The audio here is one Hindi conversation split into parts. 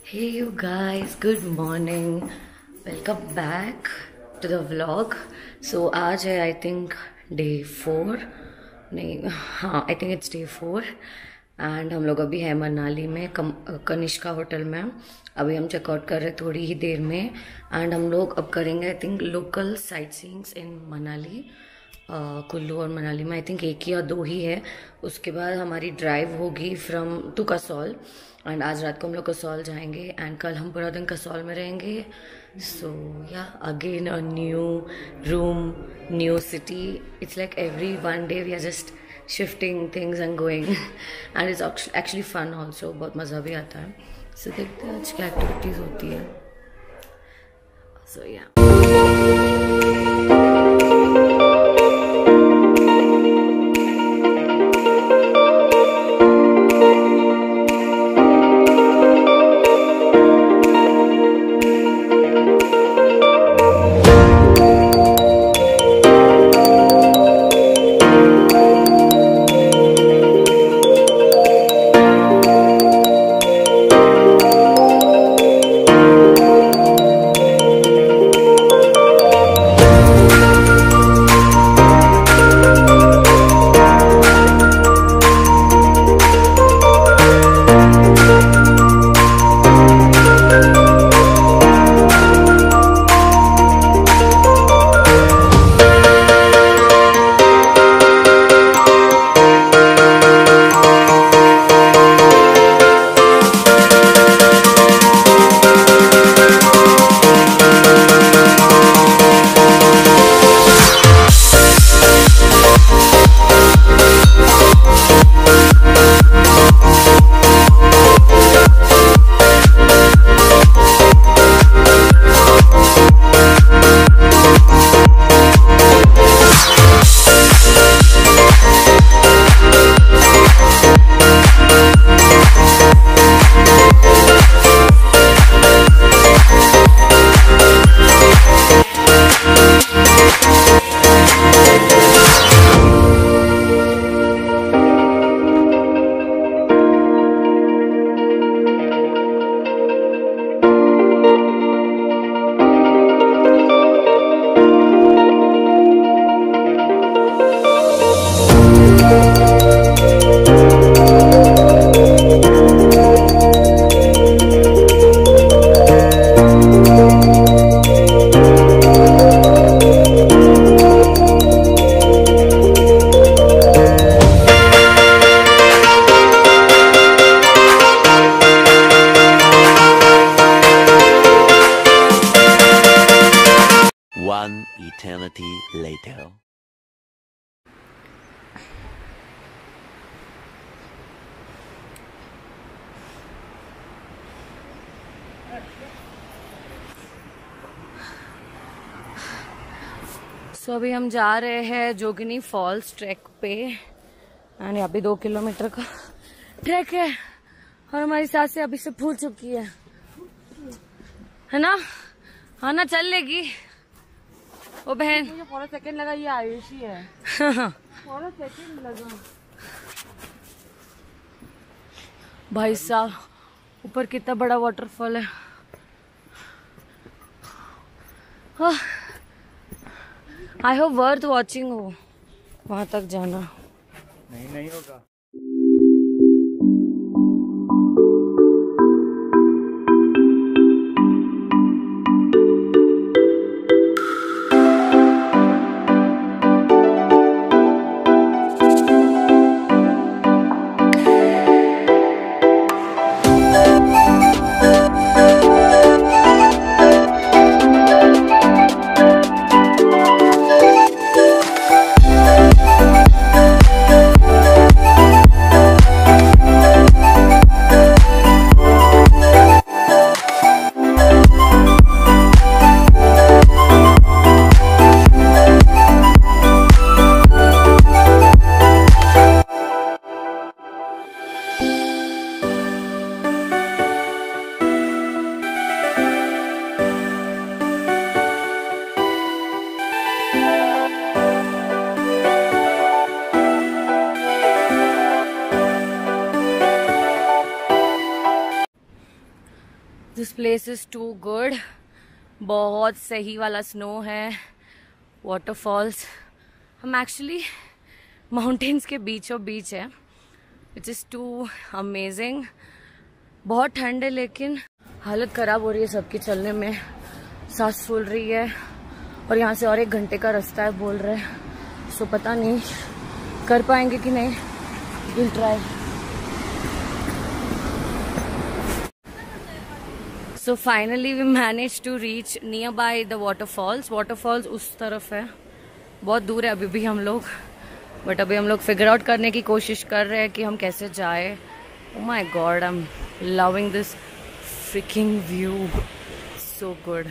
Hey you guys, good morning. Welcome back to the vlog. So आज है I think day 4 नहीं हाँ I think it's day 4 and हम लोग अभी है मनाली में कनिष्का होटल में. अभी हम चेकआउट कर रहे हैं थोड़ी ही देर में एंड हम लोग अब करेंगे I think local sightseeings in Manali. Kullu और मनाली में आई थिंक एक या दो ही है. उसके बाद हमारी ड्राइव होगी फ्रॉम टू कसौल एंड आज रात को हम लोग कसौल जाएंगे एंड कल हम पूरा दिन कसौल में रहेंगे. So yeah again a new room, new city. It's like every one day we are just shifting things and going and it's actually fun also. बहुत मज़ा भी आता है. सो देखते हैं आज क्या एक्टिविटीज़ होती है. सो या One eternity later. सो अभी हम जा रहे हैं जोगिनी फॉल्स ट्रैक पे एंड यहाँ पे 2 किलोमीटर का ट्रैक है और हमारी सांसें अभी से फूल चुकी है ना. हाँ ना चल लेगी ओ बहन. मुझे थोड़ा सेकंड लगा ये आयुषी है. थोड़ा सेकंड लगा. भाई साहब ऊपर कितना बड़ा वाटरफॉल है. आई होप वर्थ वॉचिंग हो वहां तक जाना. नहीं होगा. This place is too good. बहुत सही वाला स्नो है, वाटरफॉल्स. हम एक्चुअली माउंटेन्स के बीचों बीच है, विच इज़ टू अमेजिंग. बहुत ठंड है लेकिन हालत ख़राब हो रही है सबकी चलने में, सांस फूल रही है. और यहाँ से और 1 घंटे का रास्ता है बोल रहे हैं. सो पता नहीं कर पाएंगे कि नहीं. Will try. So finally we manage to reach near by the waterfalls. Waterfalls उस तरफ है, बहुत दूर है अभी भी हम लोग. बट अभी हम लोग फिगर आउट करने की कोशिश कर रहे हैं कि हम कैसे जाए. Oh my God, I am loving this freaking view, so good.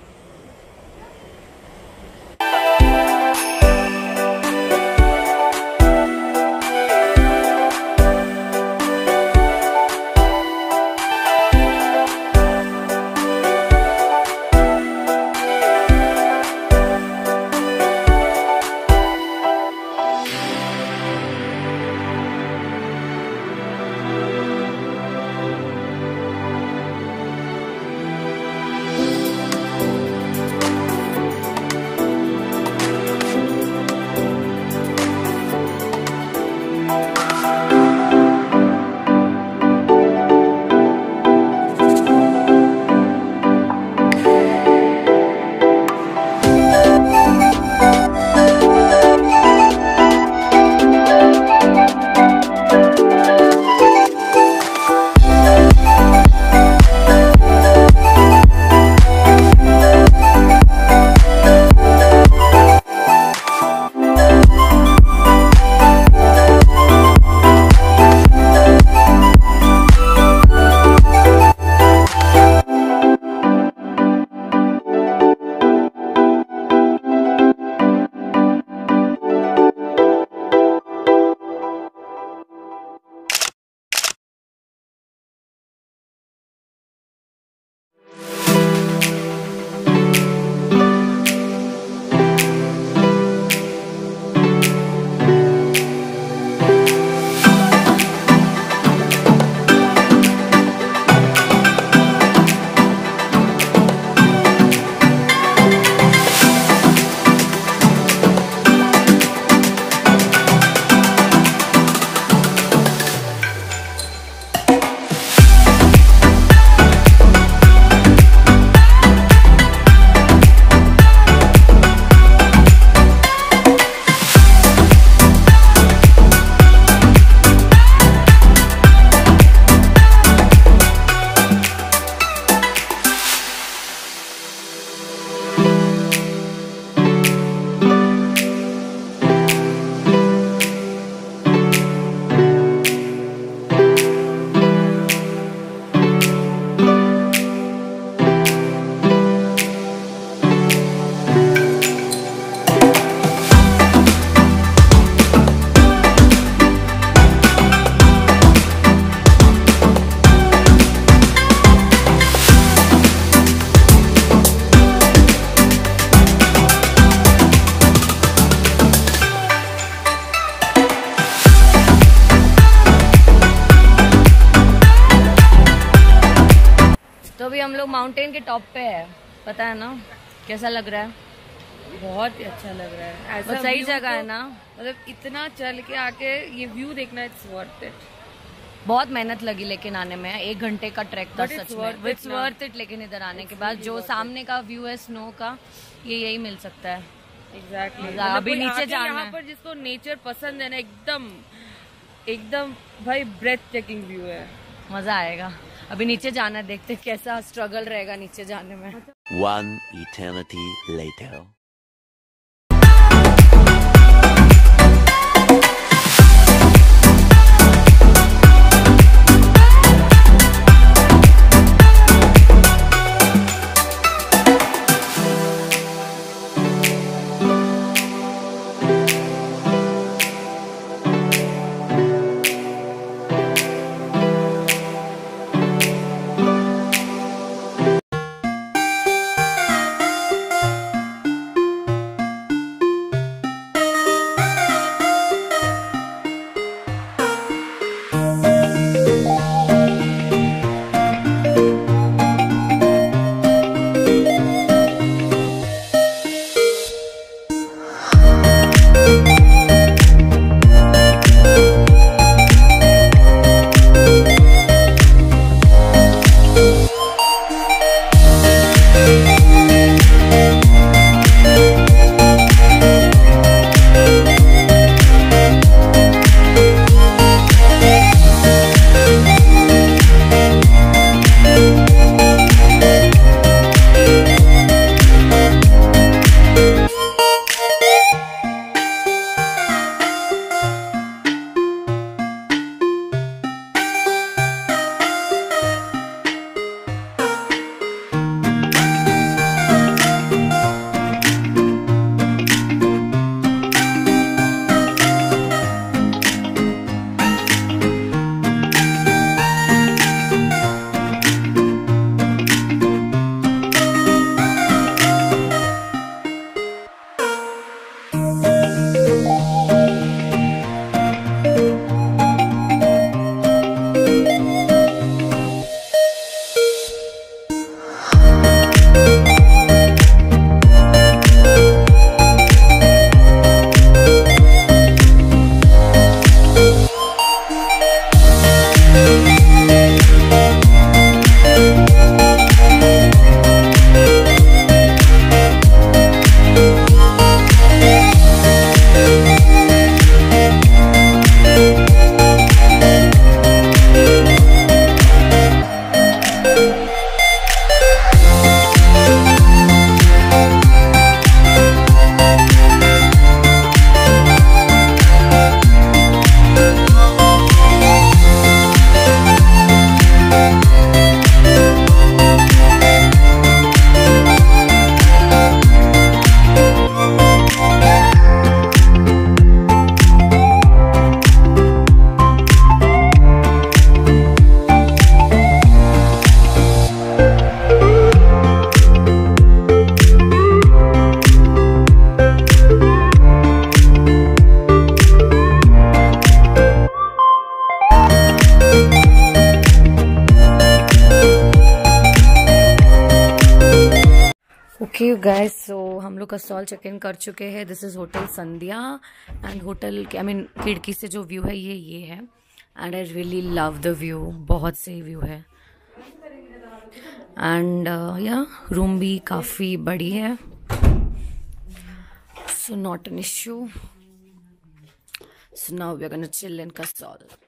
तो अभी हम लोग माउंटेन के टॉप पे है, पता है ना कैसा लग रहा है? बहुत ही अच्छा लग रहा है. और सही जगह है ना, मतलब इतना चल के आके ये व्यू देखना, इट्स वर्थ इट. बहुत मेहनत लगी लेकिन आने में. 1 घंटे का ट्रैक था But it's सच में. worth it's it worth it. लेकिन इधर आने के बाद जो सामने का व्यू है स्नो का, ये यही मिल सकता है. एग्जैक्टली. अभी नीचे जाना यहाँ है. पर जिसको नेचर पसंद है ना, एकदम एकदम भाई ब्रेथ टेकिंग व्यू है. मजा आएगा. अभी नीचे जाना है, देखते हैं कैसा स्ट्रगल रहेगा नीचे जाने में. One eternity later. Okay guys, so हम लोग कसौल चेक इन कर चुके हैं। This is hotel Sandhya and hotel के खिड़की से जो व्यू है ये है and I really love the view, बहुत सही व्यू है। एंड या रूम भी काफ़ी बड़ी है, so not an issue. So now we are gonna chill in Kasol.